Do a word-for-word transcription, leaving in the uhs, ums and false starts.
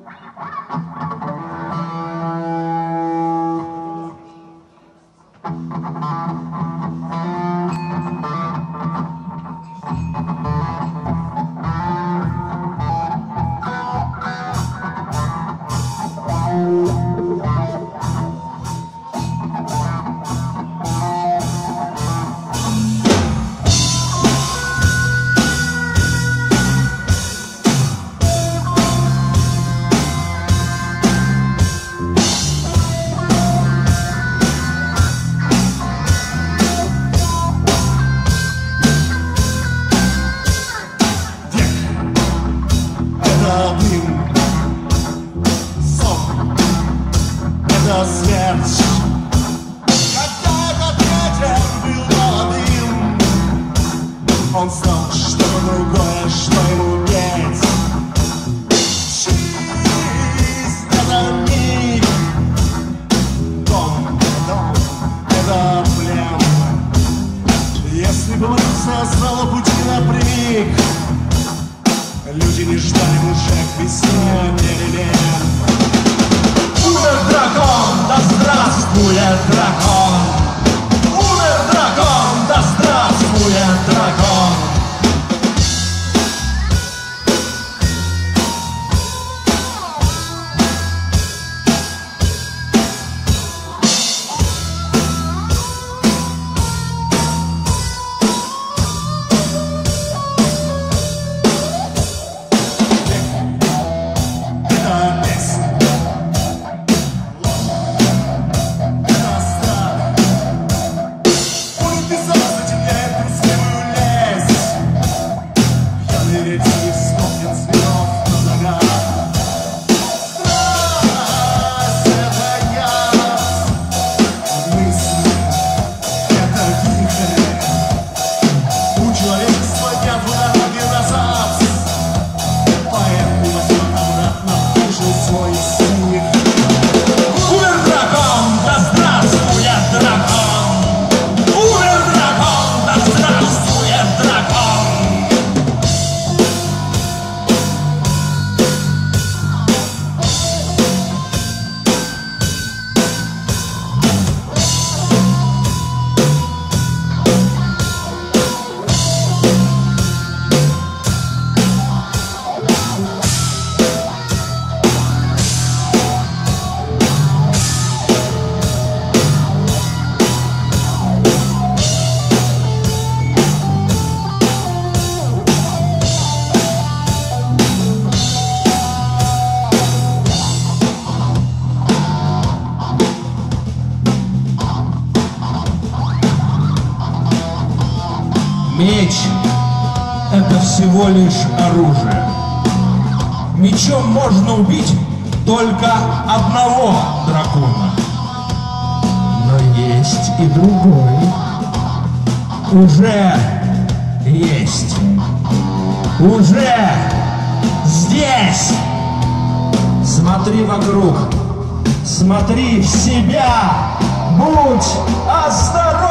Он знал, что другое, что ему петь. Жизнь — это миг, дом — дом, это плен. Если бы улица знала пути напрямик, люди не ждали бы уже к весне перемен. Умер дракон, да здравствует дракон! Умер дракон, да здравствует дракон! Меч — это всего лишь оружие. Мечом можно убить только одного дракона. Но есть и другой. Уже есть. Уже здесь. Смотри вокруг. Смотри в себя. Будь осторожен.